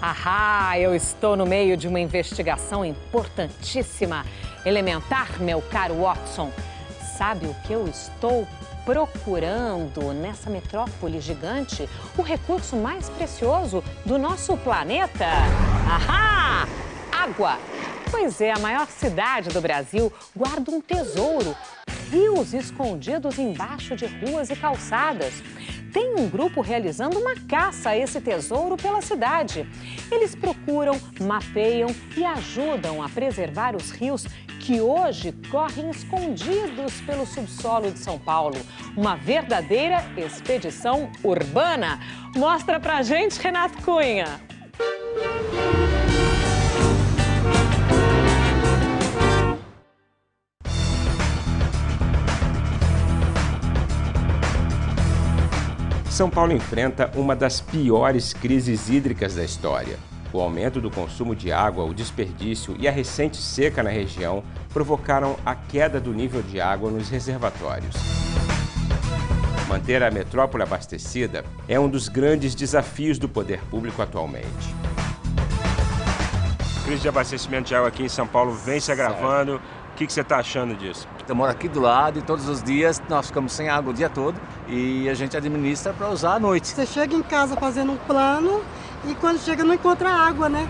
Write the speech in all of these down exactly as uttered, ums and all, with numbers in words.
Ahá, eu estou no meio de uma investigação importantíssima. Elementar, meu caro Watson. Sabe o que eu estou procurando nessa metrópole gigante? O recurso mais precioso do nosso planeta? Ahá! Água! Pois é, a maior cidade do Brasil guarda um tesouro. Rios escondidos embaixo de ruas e calçadas. Tem um grupo realizando uma caça a esse tesouro pela cidade. Eles procuram, mapeiam e ajudam a preservar os rios que hoje correm escondidos pelo subsolo de São Paulo. Uma verdadeira expedição urbana. Mostra pra gente, Renato Cunha. São Paulo enfrenta uma das piores crises hídricas da história. O aumento do consumo de água, o desperdício e a recente seca na região provocaram a queda do nível de água nos reservatórios. Manter a metrópole abastecida é um dos grandes desafios do poder público atualmente. A crise de abastecimento de água aqui em São Paulo vem se agravando. O que, que você está achando disso? Eu moro aqui do lado e todos os dias nós ficamos sem água o dia todo e a gente administra para usar à noite. Você chega em casa fazendo um plano e quando chega não encontra água, né?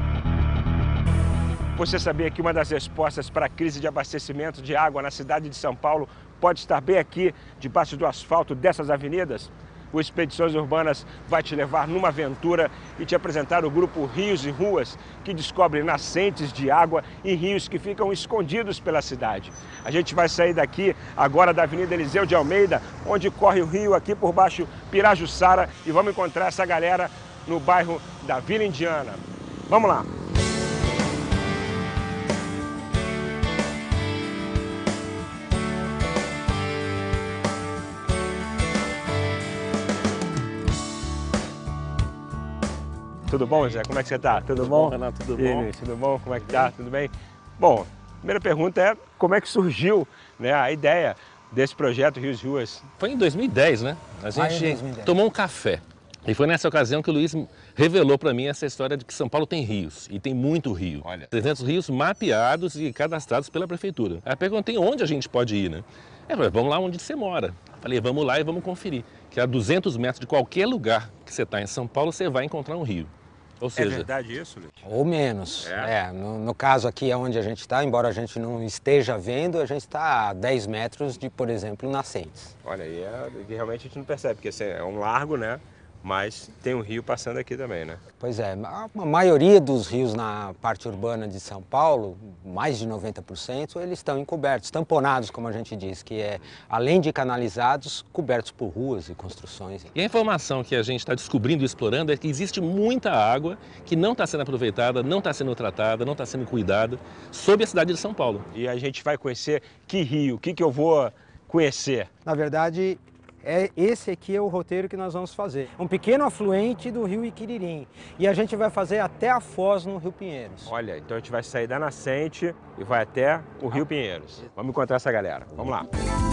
Você sabia que uma das respostas para a crise de abastecimento de água na cidade de São Paulo pode estar bem aqui, debaixo do asfalto dessas avenidas? O Expedições Urbanas vai te levar numa aventura e te apresentar o grupo Rios e Ruas, que descobre nascentes de água e rios que ficam escondidos pela cidade. A gente vai sair daqui agora da Avenida Eliseu de Almeida, onde corre o rio aqui por baixo Pirajussara, e vamos encontrar essa galera no bairro da Vila Indiana. Vamos lá! Tudo bom, Zé? Como é que você tá? Tudo, Tudo bom? bom, Renato? Tudo E aí, bom? Luiz, tudo bom? Como é que tá? Tudo bem? Bom, a primeira pergunta é como é que surgiu, né, a ideia desse projeto Rios e Ruas? Foi em dois mil e dez, né? A gente Ah, em dois mil e dez. tomou um café. E foi nessa ocasião que o Luiz revelou para mim essa história de que São Paulo tem rios, e tem muito rio. Olha. trezentos rios mapeados e cadastrados pela prefeitura. Aí eu perguntei onde a gente pode ir, né? Ele falou, vamos lá onde você mora. Falei, vamos lá e vamos conferir. Que a duzentos metros de qualquer lugar que você está em São Paulo, você vai encontrar um rio. Ou É seja, verdade isso, Luiz? Ou menos. É? É, no, no caso aqui é onde a gente está, embora a gente não esteja vendo, a gente está a dez metros de, por exemplo, nascentes. Olha, aí é, realmente a gente não percebe, porque assim, é um largo, né? Mas tem um rio passando aqui também, né? Pois é, a, a maioria dos rios na parte urbana de São Paulo, mais de noventa por cento, eles estão encobertos, tamponados, como a gente diz, que é, além de canalizados, cobertos por ruas e construções. e a informação que a gente está descobrindo e explorando é que existe muita água que não está sendo aproveitada, não está sendo tratada, não está sendo cuidada sobre a cidade de São Paulo. E a gente vai conhecer que rio, o que, que eu vou conhecer? Na verdade, é, esse aqui é o roteiro que nós vamos fazer. Um pequeno afluente do rio Iquiririm. E a gente vai fazer até a foz no Rio Pinheiros. Olha, então a gente vai sair da nascente e vai até o Rio Pinheiros. Vamos encontrar essa galera. Vamos lá.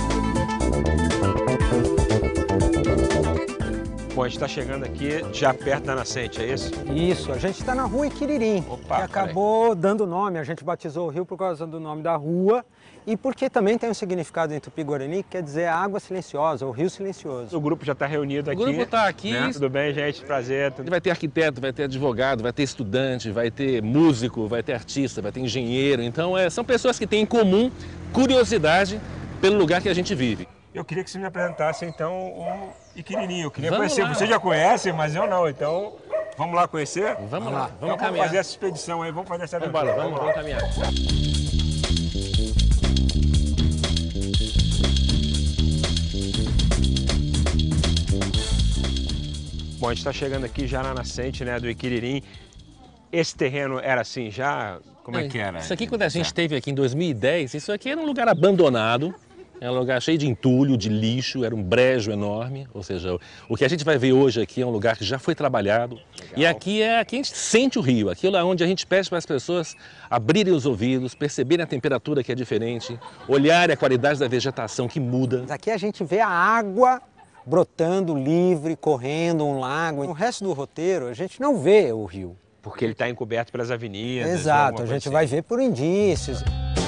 Bom, a gente está chegando aqui já perto da nascente, é isso? Isso, a gente está na rua Iquiririm, Opa, que acabou dando nome, a gente batizou o rio por causa do nome da rua e porque também tem um significado em Tupi-Guarani que quer dizer água silenciosa, o rio silencioso. O grupo já está reunido aqui. O grupo está aqui. Né? Tudo bem, gente? Prazer. Tudo... Vai ter arquiteto, vai ter advogado, vai ter estudante, vai ter músico, vai ter artista, vai ter engenheiro. Então, é, são pessoas que têm em comum curiosidade pelo lugar que a gente vive. Eu queria que você me apresentasse, então, o Iquiririm. Eu queria Vamos conhecer. lá. Você já conhece, mas eu não. Então, vamos lá conhecer? Vamos lá, Então, vamos vamos caminhar. fazer essa expedição aí, vamos fazer essa Vamos aventura. embora, vamos, lá. vamos caminhar. Bom, a gente está chegando aqui já na nascente, né, do Iquiririm. Esse terreno era assim já? Como é que era? Isso aqui, quando a gente esteve aqui em dois mil e dez, isso aqui era um lugar abandonado. Era um lugar cheio de entulho, de lixo, era um brejo enorme. Ou seja, o que a gente vai ver hoje aqui é um lugar que já foi trabalhado. Legal. E aqui é aqui a gente sente o rio, aquilo é onde a gente pede para as pessoas abrirem os ouvidos, perceberem a temperatura que é diferente, olharem a qualidade da vegetação que muda. Aqui a gente vê a água brotando livre, correndo, um lago. No resto do roteiro a gente não vê o rio. Porque ele está encoberto pelas avenidas. Exato, a gente assim. vai ver por indícios.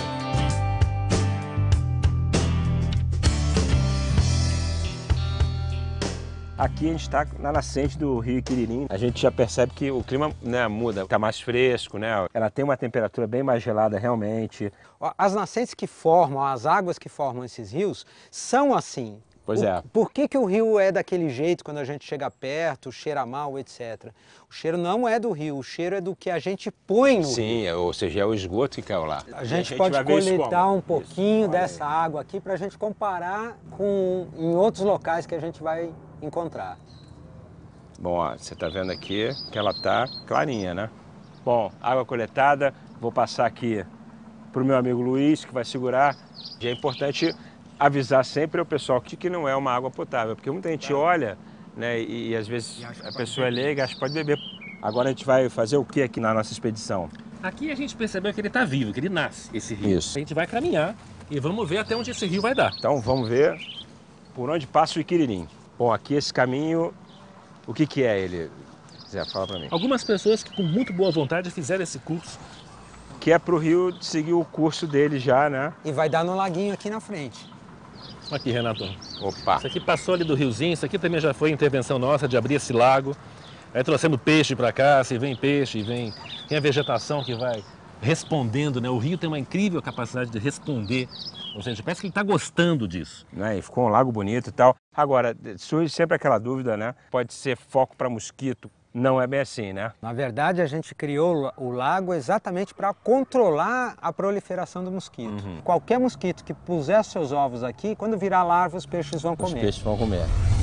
Aqui a gente está na nascente do rio Iquiririm. A gente já percebe que o clima, né, muda, está mais fresco, né? Ela tem uma temperatura bem mais gelada realmente. As nascentes que formam, as águas que formam esses rios, são assim. Pois o, é. Por que que o rio é daquele jeito quando a gente chega perto, cheira mal, etcétera? O cheiro não é do rio, o cheiro é do que a gente põe no Sim, rio. ou seja, é o esgoto que caiu lá. A gente, a gente vai pode ver isso coletar como? um pouquinho Isso, dessa água aqui para a gente comparar com em outros locais que a gente vai encontrar. Bom, ó, você está vendo aqui que ela está clarinha, né? Bom, água coletada, vou passar aqui para o meu amigo Luiz, que vai segurar. E é importante avisar sempre ao pessoal que, que não é uma água potável, porque muita gente olha, né, e, e às vezes a pessoa é leiga, acha que pode beber. Agora a gente vai fazer o que aqui na nossa expedição? Aqui a gente percebeu que ele está vivo, que ele nasce, esse rio. Isso. A gente vai caminhar e vamos ver até onde esse rio vai dar. Então vamos ver por onde passa o Iquiririm. Bom, aqui esse caminho, o que que é ele? Zé, fala para mim. Algumas pessoas que com muito boa vontade fizeram esse curso. Que é para o rio seguir o curso dele já, né? E vai dar no laguinho aqui na frente. Aqui, Renato. Opa! Isso aqui passou ali do riozinho, isso aqui também já foi intervenção nossa de abrir esse lago. Aí trouxemos peixe para cá, se vem peixe, vem... tem a vegetação que vai respondendo, né? O rio tem uma incrível capacidade de responder. Ou seja, parece que ele está gostando disso. Né? E ficou um lago bonito e tal. Agora, surge sempre aquela dúvida, né? Pode ser foco para mosquito. Não é bem assim, né? Na verdade, a gente criou o lago exatamente para controlar a proliferação do mosquito. Uhum. Qualquer mosquito que puser seus ovos aqui, quando virar larva, os peixes vão comer. Os peixes vão comer.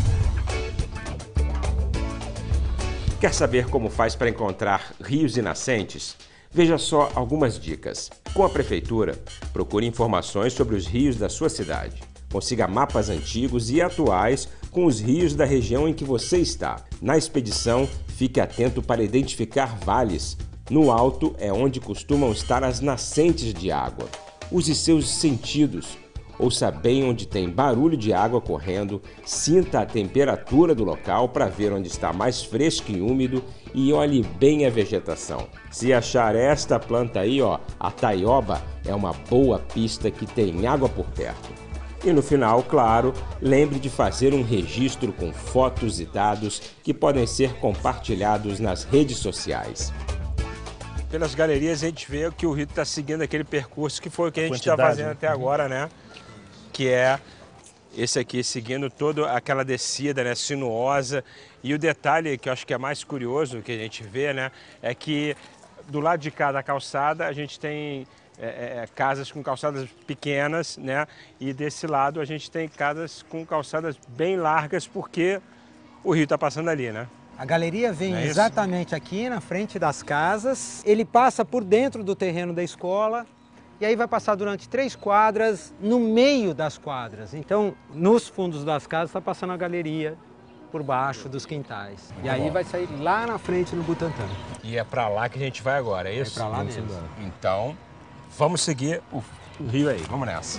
Quer saber como faz para encontrar rios e nascentes? Veja só algumas dicas. Com a prefeitura, procure informações sobre os rios da sua cidade. Consiga mapas antigos e atuais com os rios da região em que você está. Na expedição, fique atento para identificar vales. No alto é onde costumam estar as nascentes de água. Use seus sentidos. Ouça bem onde tem barulho de água correndo, sinta a temperatura do local para ver onde está mais fresco e úmido e olhe bem a vegetação. Se achar esta planta aí, ó, a taioba, é uma boa pista que tem água por perto. E no final, claro, lembre de fazer um registro com fotos e dados que podem ser compartilhados nas redes sociais. Pelas galerias a gente vê que o rio está seguindo aquele percurso que foi o que a gente está fazendo até agora, né? Que é esse aqui, seguindo toda aquela descida, né, sinuosa. E o detalhe que eu acho que é mais curioso que a gente vê, né, é que do lado de cá da calçada a gente tem é, é, casas com calçadas pequenas, né, e desse lado a gente tem casas com calçadas bem largas porque o rio está passando ali, né? A galeria vem é exatamente aqui na frente das casas, ele passa por dentro do terreno da escola, e aí vai passar durante três quadras, no meio das quadras. Então, nos fundos das casas está passando a galeria por baixo dos quintais. E aí vai sair lá na frente no Butantã. E é para lá que a gente vai agora, é isso? É para lá vamos mesmo. embora. Então, vamos seguir o, o rio aí, vamos nessa.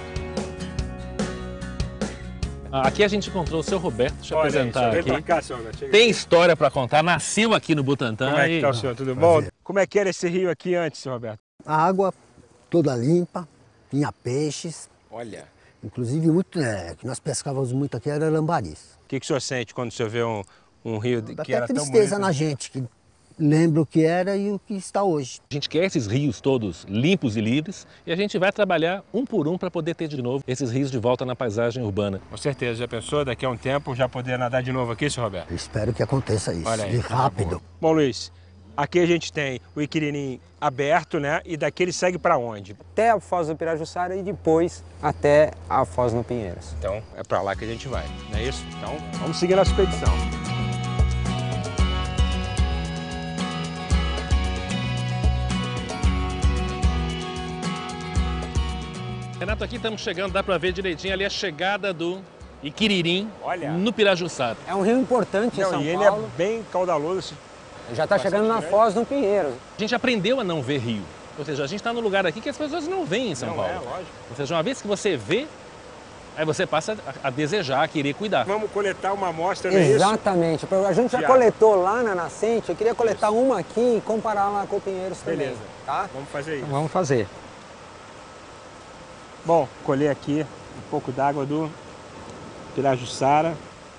Aqui a gente encontrou o seu Roberto, deixa eu Olha apresentar aí, aqui. vem pra cá, senhor Roberto, chega Tem aqui. história para contar, nasceu aqui no Butantã. Como é que e... tá o senhor, tudo bom? Como é que era esse rio aqui antes, senhor Roberto? A água toda limpa, tinha peixes, Olha, inclusive muito, é, que nós pescávamos muito aqui era lambaris. o que, que o senhor sente quando o senhor vê um, um rio de- Dá que até era tão tristeza bonito? na gente, que lembra o que era e o que está hoje. A gente quer esses rios todos limpos e livres e a gente vai trabalhar um por um para poder ter de novo esses rios de volta na paisagem urbana. Com certeza, já pensou daqui a um tempo já poder nadar de novo aqui, senhor Roberto? Eu espero que aconteça isso, Olha aí, e tá rápido. Bom, Luiz, aqui a gente tem o Iquiririm aberto, né? E daqui ele segue para onde? Até a Foz do Pirajussara e depois até a Foz no Pinheiros. Então é para lá que a gente vai, não é isso? Então vamos seguir nossa expedição. Renato, aqui estamos chegando, dá para ver direitinho ali a chegada do Iquiririm Olha. no Pirajussara. É um rio importante em Não, São e ele Paulo. é bem caudaloso. Já está chegando na Foz no Pinheiros. A gente aprendeu a não ver rio. Ou seja, a gente está num lugar aqui que as pessoas não veem em São Não Paulo. é, lógico. Ou seja, uma vez que você vê, Aí você passa a, a desejar, a querer cuidar. Vamos coletar uma amostra, não é isso? Exatamente. A gente já De coletou lá na nascente, eu queria coletar isso. uma aqui e comparar lá com o Pinheiros também. Beleza. Tá? Vamos fazer isso. Então, vamos fazer. Bom, colher aqui um pouco d'água do Pirajussara.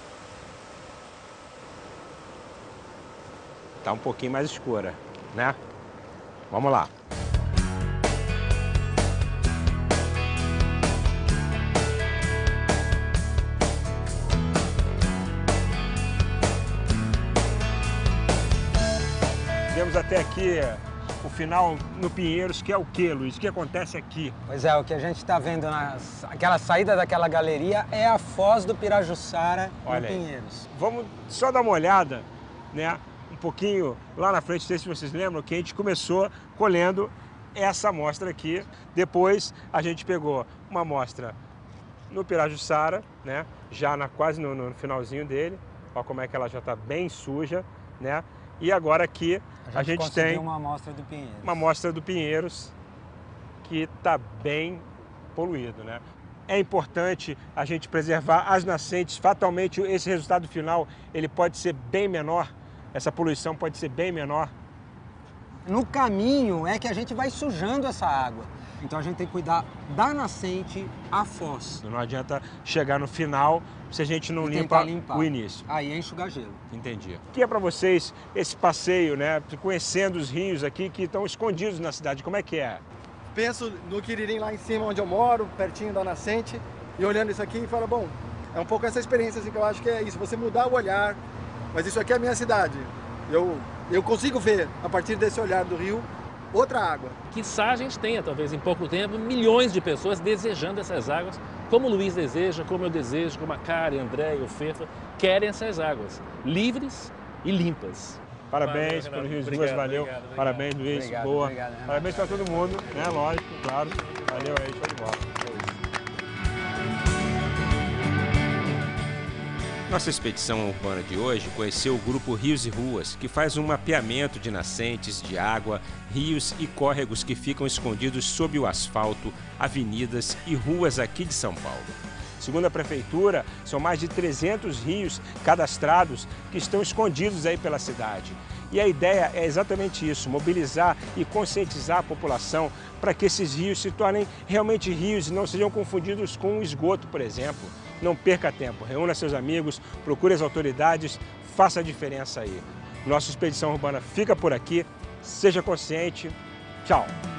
Tá um pouquinho mais escura, né? Vamos lá. Temos até aqui o final no Pinheiros, que é o quê, Luiz? O que acontece aqui? Pois é, o que a gente está vendo, nas, aquela saída daquela galeria é a foz do Pirajussara no Pinheiros. Vamos só dar uma olhada, né? Um pouquinho lá na frente, não sei se vocês lembram, que a gente começou colhendo essa amostra aqui. Depois a gente pegou uma amostra no Pirajussara, né? Já na, quase no, no finalzinho dele. Olha como é que ela já está bem suja, né? E agora aqui a gente, a gente tem uma amostra do Pinheiros. Uma amostra do Pinheiros que está bem poluído, né? É importante a gente preservar as nascentes. Fatalmente esse resultado final ele pode ser bem menor. Essa poluição pode ser bem menor. No caminho é que a gente vai sujando essa água. Então a gente tem que cuidar da nascente à foz. Não adianta chegar no final se a gente não limpa o início. Aí enche o gagelo. Entendi. O que é para vocês esse passeio, né? Conhecendo os rios aqui que estão escondidos na cidade, como é que é? Penso no Quiririm lá em cima onde eu moro, pertinho da nascente, e olhando isso aqui e falo, bom, é um pouco essa experiência assim, que eu acho que é isso, você mudar o olhar, mas isso aqui é a minha cidade. Eu, eu consigo ver, a partir desse olhar do rio, outra água. Quiçá a gente tenha, talvez em pouco tempo, milhões de pessoas desejando essas águas, como o Luiz deseja, como eu desejo, como a Karen, André e o Fefa querem essas águas, livres e limpas. Parabéns pelo Rio de Ruas, valeu. Obrigado, obrigado. Parabéns, Luiz, obrigado, boa. obrigado, Parabéns para todo mundo, né? Lógico, claro. Valeu aí, show de bola. Nossa expedição urbana de hoje conheceu o grupo Rios e Ruas, que faz um mapeamento de nascentes de água, rios e córregos que ficam escondidos sob o asfalto, avenidas e ruas aqui de São Paulo. Segundo a Prefeitura, são mais de trezentos rios cadastrados que estão escondidos aí pela cidade. E a ideia é exatamente isso, mobilizar e conscientizar a população para que esses rios se tornem realmente rios e não sejam confundidos com um esgoto, por exemplo. Não perca tempo, reúna seus amigos, procure as autoridades, faça a diferença aí. Nossa expedição urbana fica por aqui, seja consciente, tchau!